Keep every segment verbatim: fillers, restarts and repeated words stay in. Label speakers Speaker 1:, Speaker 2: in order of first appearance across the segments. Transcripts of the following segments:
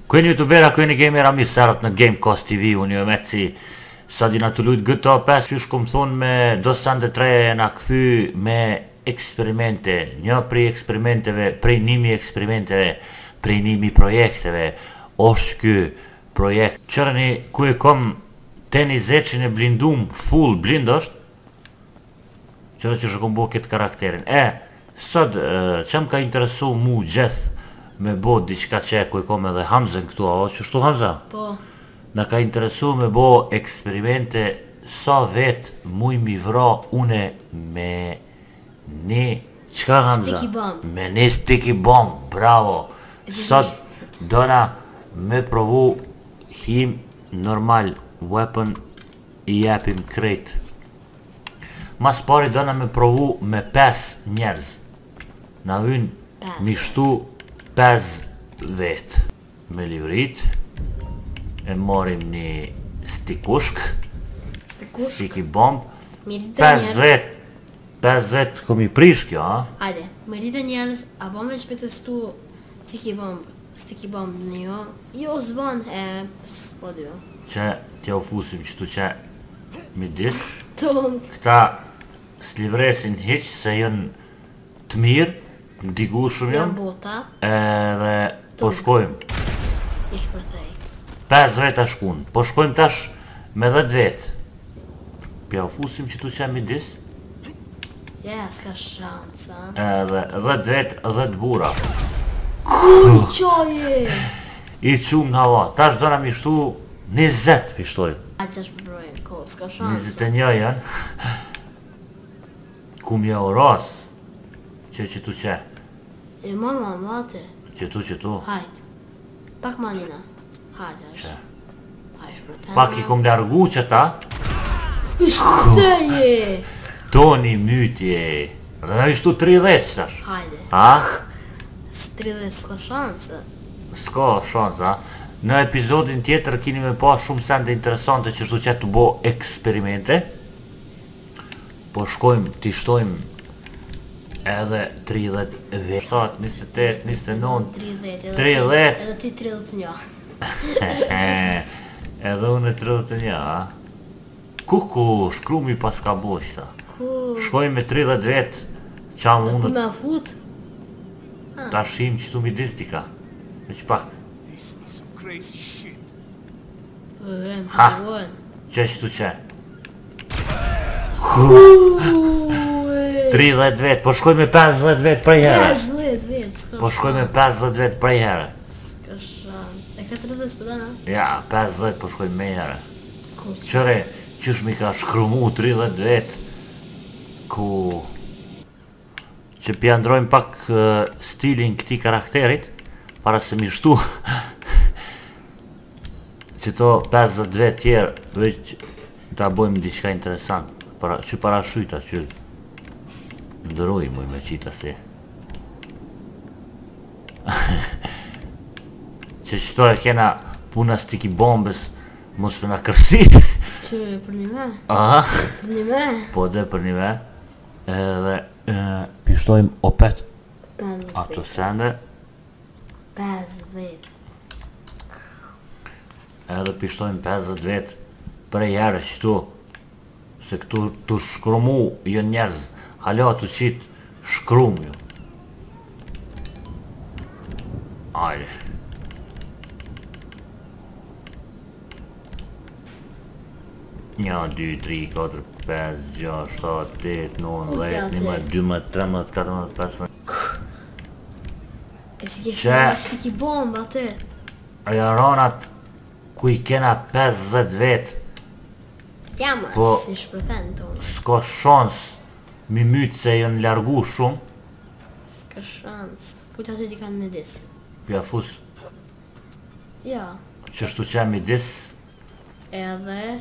Speaker 1: Kujni youtubera, kujni gamera mirë sërët në Gamecast T V, unë jo me si sa dina të lujt G T A pesë, që shkom thonë me DOS tre e na këthy me eksperimente, një prej eksperimenteve, prej nimi eksperimenteve, prej nimi projekteve, është ky projekt. Qërëni ku e kom teni zeqin e blindum, full blind është, qërë që shkom bo këtë karakterin. E, sot, që më ka interesu mu gjithë, me bo diçka që ku i kom edhe Hamzen këtu, a o që shtu Hamza?
Speaker 2: Po.
Speaker 1: Në ka interesu me bo eksperimente sa vetë muj mi vra une me një, qka Hamza?
Speaker 2: Sticky bomb.
Speaker 1: Me një sticky bomb, bravo. Sot dona me provu him normal weapon i jepim krejt. Mas pari dona me provu me pes njerëz. Na vynë mi shtu pes vetë. Me livrit, e morim një stikushk,
Speaker 2: Stikushk.
Speaker 1: sticky bomb,
Speaker 2: Mirite
Speaker 1: pes
Speaker 2: njerëz.
Speaker 1: vetë, pes vetë kom i prish kjo, a?
Speaker 2: Hajde, mirite njerëz, a bom veç për testu sticky bomb, sticky bomb në jo, jo zban e s'po dy jo.
Speaker 1: Që t'ja u fusim që tu që midis,
Speaker 2: Ton,
Speaker 1: këta s'livresin hiq se jën të mirë, ndigu shumë
Speaker 2: janë
Speaker 1: jën,
Speaker 2: bota,
Speaker 1: edhe po shkojmë.
Speaker 2: ish për thej.
Speaker 1: pes vetë a shkun, po shkojmë tash me dhjetë vetë. Pja u fusim që tu që midis,
Speaker 2: Ja, s'ka shansa.
Speaker 1: edhe dhjetë vetë, dhjetë bura.
Speaker 2: Uj, qaje!
Speaker 1: I qumë në hava, tash do na mi shtu njëzet pishtoj.
Speaker 2: A që është përbrojnë, ko, s'ka
Speaker 1: njëzet
Speaker 2: shansa.
Speaker 1: e një janë. Kum je o ras, që që tu që,
Speaker 2: E mama, mate,
Speaker 1: që tu që tu,
Speaker 2: hajt. Pak manina. Hajt,
Speaker 1: që.
Speaker 2: është. A ish për thej.
Speaker 1: Pak i kom largu që ta,
Speaker 2: Ish për theje!
Speaker 1: toni mytje. Dhe na i shtu tridhjetë tash.
Speaker 2: Hajde.
Speaker 1: A?
Speaker 2: tridhjetë s'ka shansa.
Speaker 1: S'ka shans, a? Në episodin tjetër kini me pa shumë sende interesante që shtu që të bo eksperimente. Po shkojmë, t'i shtojmë edhe tridhjetë vetë. shtatë, njëzet e tetë, njëzet e nëntë,
Speaker 2: tridhjetë.
Speaker 1: tridhjetë.
Speaker 2: Edhe ti tridhjetë një.
Speaker 1: Edhe unë e tridhjetë e një, a? Kuku, shkrumi pas ka bo qëta.
Speaker 2: Ku?
Speaker 1: Shkojmë me tridhjetë vetë, qa
Speaker 2: Ku
Speaker 1: mundët,
Speaker 2: me fut?
Speaker 1: ta shim që tu mi distika. Me që pak,
Speaker 3: This is some crazy shit.
Speaker 2: E, më
Speaker 1: Ha.
Speaker 2: përgojnë.
Speaker 1: që që tu që.
Speaker 2: Uj,
Speaker 1: tridhjetë vetë, po shkoj me pesëdhjetë vetë prej herë.
Speaker 2: pesëdhjetë vetë, s'ka
Speaker 1: Po shkoj me pesëdhjetë vetë prej herë.
Speaker 2: s'ka shans. E ka tridhjetë s'pëdana?
Speaker 1: Ja, pesëdhjetë po shkoj me herë.
Speaker 2: Ku që?
Speaker 1: Qëre, qysh mi ka shkrumu tridhjetë vetë, ku... që pja ndrojmë pak uh, stilin këti karakterit, para se mi shtu që to pesëdhjetë vetë tjerë, veç ta bojmë diçka interesant, para, që parashyta që ndëroj muj me qita si. që qëto e kena puna sticky bombës, mos me na kërsit.
Speaker 2: Që për një me?
Speaker 1: Aha,
Speaker 2: Për një me?
Speaker 1: po dhe për një me, edhe e, pishtojmë opet
Speaker 2: pesëdhjetë
Speaker 1: ato
Speaker 2: vetë.
Speaker 1: sende,
Speaker 2: pesëdhjetë.
Speaker 1: edhe pishtojmë pesëdhjetë vetë prej herë qëtu, se këtu të shkrumu jën njerëz, hala të qitë shkrum ju. Ajde. Një, dy, tri, katër, pesë, gjashtë, shtatë, tetë, nëntë,
Speaker 2: Ukja,
Speaker 1: dhjetë,
Speaker 2: te.
Speaker 1: njëmbëdhjetë, dymbëdhjetë, tretëmbëdhjetë, katërmbëdhjetë, pesëmbëdhjetë.
Speaker 2: E si ke
Speaker 1: Që?
Speaker 2: shumë sticky bomb atë?
Speaker 1: Aja ranat ku i kena pesëdhjetë vetë,
Speaker 2: Ja ma,
Speaker 1: Po.
Speaker 2: si shpërthen tonë.
Speaker 1: s'ka shans mi mytë se jënë largu shumë,
Speaker 2: S'ka shans. Fut aty t'i kanë midis.
Speaker 1: pja fus
Speaker 2: Ja,
Speaker 1: që shtu që midis,
Speaker 2: edhe...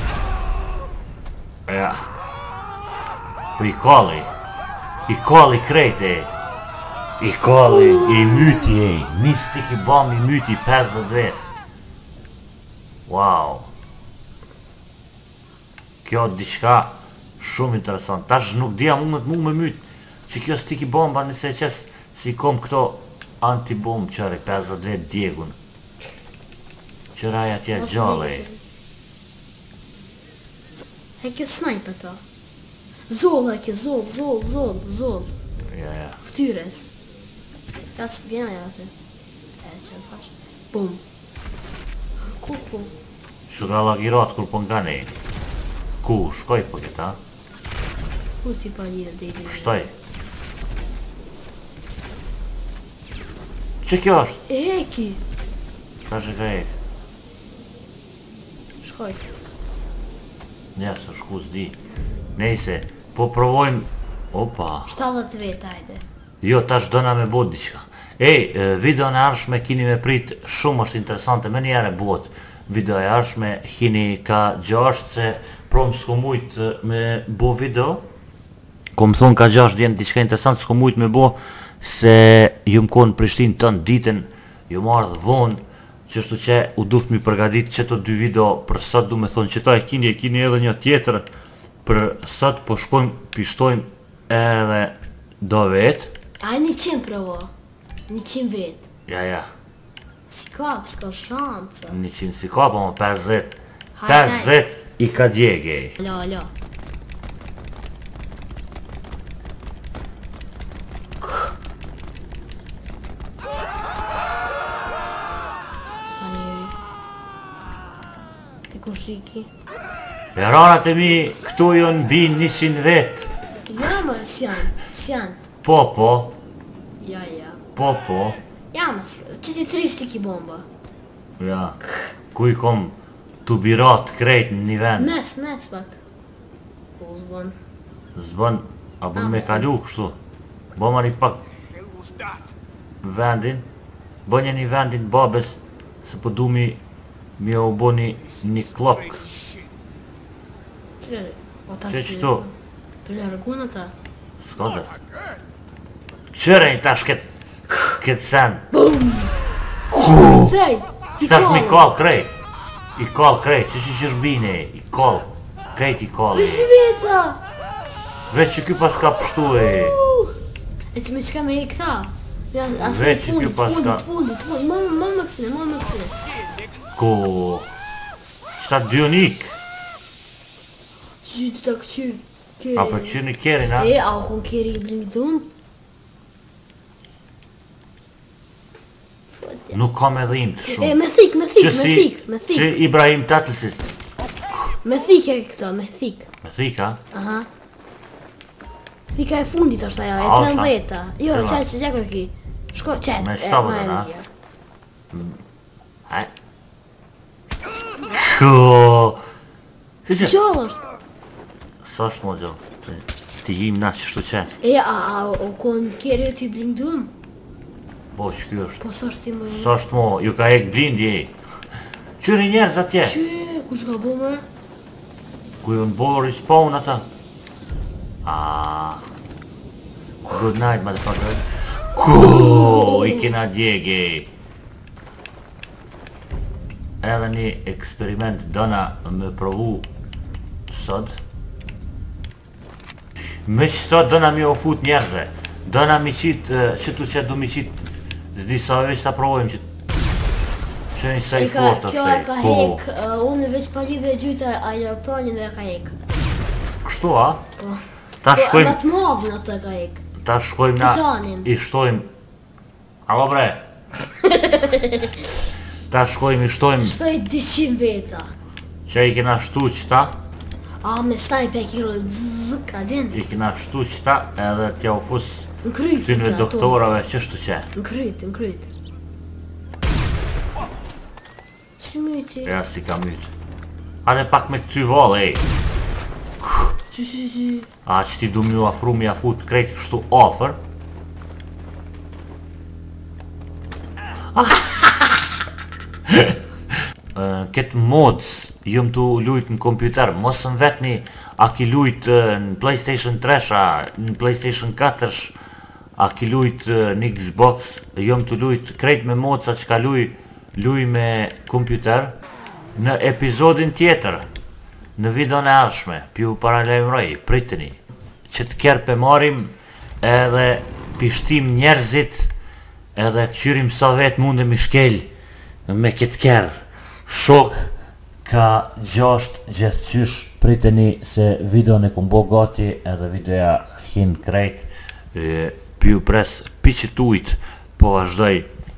Speaker 1: ja, po i kalli, i kalli krejt e, i kalli, i myti e, një sticky bomb i myti pesëdhjetë vetë. Wow. Kjo diçka shumë interesant. Tash nuk dija mundet mu me mytë që kjo sticky bomba nëse qes si kom këto anti-bomb qëri pesëdhjetë vetë djegun. Qëraj atje
Speaker 2: Mos
Speaker 1: gjallë.
Speaker 2: ndekë. Heke sniper ta. Zoll heke, zoll, zoll, zoll, zoll.
Speaker 1: Ja, ja.
Speaker 2: Ftyres. Ka së bjena ja aty. E që në thash. Bum. Ku, ku?
Speaker 1: Që ka lagirat kur po nga ne. Ku, shkoj po këta?
Speaker 2: Ku ti pa një dhe dhe?
Speaker 1: Shtoj. Që kjo është?
Speaker 2: E heki.
Speaker 1: Ta që ka e.
Speaker 2: Shkoj.
Speaker 1: Nja, së shku s'di. Nejse, po provojmë... Opa.
Speaker 2: shtatëdhjetë veta, ajde.
Speaker 1: Jo, tash dona me bot diqka. Ej, video në arshme kini me prit shumë është interesante, me njere bot. Video e arshme kini ka gjasht se prom s'ko mujt me bo video. Kom thonë ka gjasht djenë diqka interesant, s'ko mujt me bo se ju më konë Prishtinë tënë ditën, ju marrë dhe vonë, qështu që u duft mi përgadit që të dy video për sot du me thonë që ta e kini, e kini edhe një tjetër për sot, po shkojmë, pishtojmë edhe do vetë.
Speaker 2: A një qimë provo. Një qimë vetë.
Speaker 1: Ja, ja,
Speaker 2: Si kap, s'ka shanca.
Speaker 1: një qinë si ka, po më pesëdhjetë.
Speaker 2: Hajde,
Speaker 1: pesëdhjetë i ka djege.
Speaker 2: Alo, alo. Sa njeri. Ti ku shiki?
Speaker 1: E ranat e mi, këtu ju në bin njëqind vetë.
Speaker 2: Ja, mërë, s'janë, s'janë.
Speaker 1: Po, po,
Speaker 2: Ja, ja.
Speaker 1: po, po.
Speaker 2: Ja, më s'janë, që ti tristi ki bomba.
Speaker 1: Ja, ku i kom të birat krejt në një vend.
Speaker 2: Mes, mes pak. Po zbon.
Speaker 1: Zbën, a bën me kalu kështu. Bëma një pak
Speaker 3: hell was that?
Speaker 1: vendin. Bënje një vendin babes, se po du mi, mi o bo një, një klop.
Speaker 3: Crazy shit.
Speaker 2: Që, o ta
Speaker 1: Që qëtu?
Speaker 2: Të lërgun ata.
Speaker 1: S'ka dhe. Qërej tash ket, ket sen.
Speaker 2: Thej!
Speaker 1: Qëtash mi kall krejt. I kall krejt, që që që shbine, i kall. Krejt i kall.
Speaker 2: Si veta!
Speaker 1: Veç që ky pas ka pështu e.
Speaker 2: E që me qka me e këta? Ja, asë
Speaker 1: Veç që
Speaker 2: fundit,
Speaker 1: kjo pas
Speaker 2: fundit,
Speaker 1: ka-
Speaker 2: fundit, fundit, më më më kësine, më më kësine.
Speaker 1: Ku... Qëta dionik.
Speaker 2: Që të të këqyr.
Speaker 1: A për që një kerin, a?
Speaker 2: E, a u kon keri i blimi të unë? Fotja.
Speaker 1: Nuk ka me dhim të
Speaker 2: E,
Speaker 1: shumë.
Speaker 2: me thik, me thik,
Speaker 1: Që
Speaker 2: me
Speaker 1: si,
Speaker 2: thik, me
Speaker 1: që
Speaker 2: thik.
Speaker 1: Ibrahim Tatësis.
Speaker 2: Me thik e këto, me thik.
Speaker 1: Me thika?
Speaker 2: Aha. Thika e fundit është ajo, e
Speaker 1: A, është, a?
Speaker 2: trembeta. Jo,
Speaker 1: Cila?
Speaker 2: qaj që qaj ki. Shko, qet,
Speaker 1: Me
Speaker 2: e,
Speaker 1: shtabën,
Speaker 2: ma e
Speaker 1: a?
Speaker 2: mirë.
Speaker 1: Haj. Ko... Si që?
Speaker 2: Gjallë është.
Speaker 1: Sa është mo gjo? Ti jim na që shtu që?
Speaker 2: E, a, a, o kon keri e ti blindum?
Speaker 1: Po, që kjo është?
Speaker 2: Po, së është ti më...
Speaker 1: Sa është mo? Ju ka ek blindi e. Qyri njerëz atje?
Speaker 2: Që, ku që ka bo më?
Speaker 1: Ku ju në bo respawn ata? Aaaa... Good night, motherfucker. Ku, i kena djege. Edhe një eksperiment dona me provu sot. Me qëto dona mi ofut njerëzve. Dona mi qitë, qëtu që du mi qitë, zdi sa veç ta provojmë që që një saj
Speaker 2: E ka,
Speaker 1: fort
Speaker 2: kjo
Speaker 1: është
Speaker 2: e ka
Speaker 1: ko.
Speaker 2: hek, uh, unë veç pa lidhe e gjyta aeroplanin dhe e ka hek.
Speaker 1: Kështu a?
Speaker 2: Po.
Speaker 1: Ta
Speaker 2: Po,
Speaker 1: shkojmë,
Speaker 2: ma të madhë në të ka hek.
Speaker 1: ta shkojmë na,
Speaker 2: Titanin.
Speaker 1: i shtojmë. Alo bre? Ta shkojmë, i shtojmë,
Speaker 2: Shtoj dyqim veta.
Speaker 1: që i kena shtu qëta,
Speaker 2: A, me snipe e kiro zzz, ka din.
Speaker 1: i kena shtu qëta, edhe t'ja u fus
Speaker 2: Në kryt.
Speaker 1: këtynve
Speaker 2: ato.
Speaker 1: doktorave qështu që.
Speaker 2: Në kryt, në kryt. Si myti?
Speaker 1: Ja si ka mytë. Ade pak me këcy valë, ej.
Speaker 2: Që që që.
Speaker 1: A që ti du mju afru mi afut krejt kështu ofër. Këtë mods jëm të lujt në kompjuter, mos në vetni a ki lujt në PlayStation tre, në PlayStation katër, a ki lujt në Xbox, jëm të lujt krejt me modsa që ka luj, luj me kompjuter. Në epizodin tjetër, në video në arshme, pju paralajmëroj, pritëni, që të kjerë pe marim edhe pishtim njerëzit edhe këqyrim sa vetë mundë mi shkel me këtë kjerë. Shok ka gjasht gjithqysh priteni se video në kom bo gati edhe videoja hin krejt. Pju pres piqit ujt po vazhdoj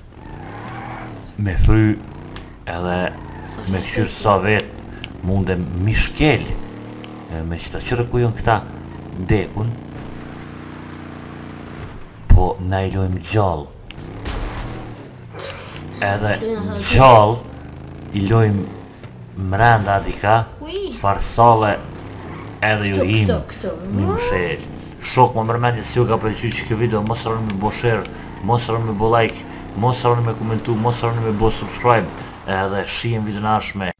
Speaker 1: me fry edhe me këshyrë sa vet mundem mishkel me qëta qërë ku jon këta dekun po na i lojmë gjall edhe gjall i lojmë mrenda dika farsale edhe ju him një mshel. Shok më mërmendje si ju ka pëlqy që kjo video, mos harroni me bo share, mos harroni me bo like, mos harroni me komentu, mos harroni me bo subscribe edhe shihem video në ardhshme.